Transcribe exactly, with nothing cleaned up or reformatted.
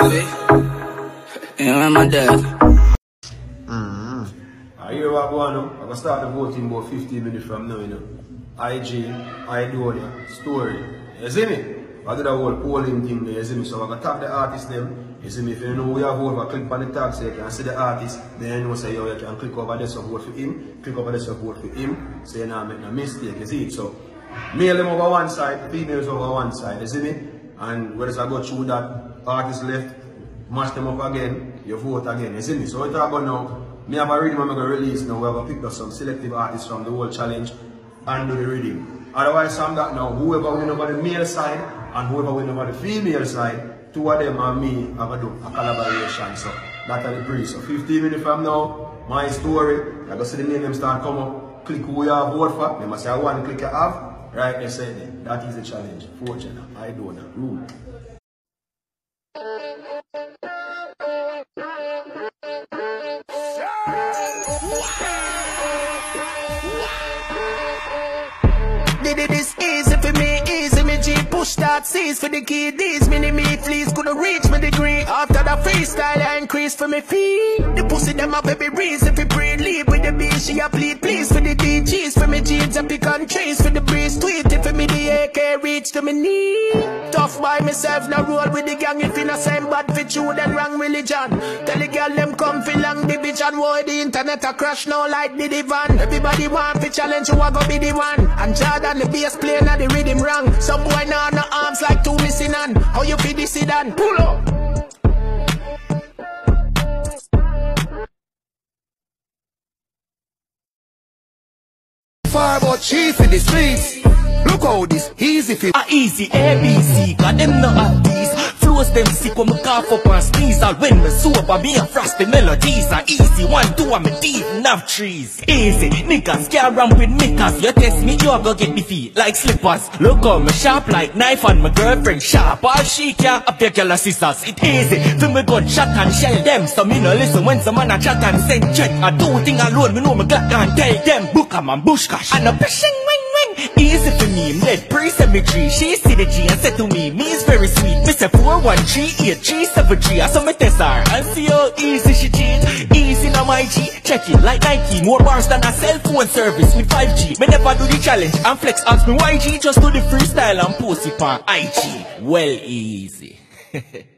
baby. You remember my dad? Mm-hmm. I hear what going on. I'm going to start the voting about fifteen minutes from now, you know. I G, Aidonia, story. You see me? I do the whole polling thing there, you see me? So I'm going to tag the artist them. You see me? If you know who you have vote, click on the tag so you can see the artist. Then you know say, yo, you can click over this and vote for him. Click over this and vote for him. So you don't make no mistake, you see it? So, male them over one side, females over one side, you see me? And whereas I go through that, artist left, mash them up again, you vote again, you see me? So what I go now, me have a rhythm I'm going to release now, we have a pick up some selective artists from the whole challenge and do the rhythm. Otherwise, from that now, whoever win over the male side and whoever win over the female side, two of them and me have a do a collaboration. So that's the breeze. So fifteen minutes from now, my story, I go see the name them start come up, click who you have vote for, they must say one click you have. Right, they said that is the challenge. Fortune, I don't know. Room. Did it is easy for me, easy me G push that C's for the kiddies. Mini me please couldn't reach my degree. After the freestyle I increase for me fee. The pussy them a baby breeze if you breathe. Leave with the B, she a plead please for the D Gs. For me jeans and pick on trees for the breeze. Tweet it for me the A K reach to me knee. Tough by myself now roll with the gang. If you not same bad for you then wrong religion. Tell the girl them come for long division. Why the internet a crash now like the divan. Everybody want to challenge you I go be the one. And Jordan the bass player now the rhythm wrong. Some boy now no arms like two missing hand. How you feel this sedan? Pull up. Far about chief in the streets. Look how this easy for a easy A B C, cause them no have these. Flows them sick when me cough up and sneeze. All when me sober, me and frosty melodies are easy. One, two, I'm a deep enough trees. Easy, niggas can't run with me cause you test me, you go get me feet like slippers. Look how me sharp like knife and my girlfriend sharp. All she can up your girl sisters. It easy, feel me gun shot and shell them. So me no listen when some man a chat and send check. I do thing alone, me know me got and tell them. Book a man bush cash and a pushing wing wing. Easy for me, let pre-cemetery. She see the G and said to me, me is very sweet. Me say four one three eight three seven three. I saw me test her and see how easy she cheat. Easy now my G, check it like Nike. More bars than a cell phone service with five G. Me never do the challenge and flex ask me Y G. Just do the freestyle and post it on I G. Well easy.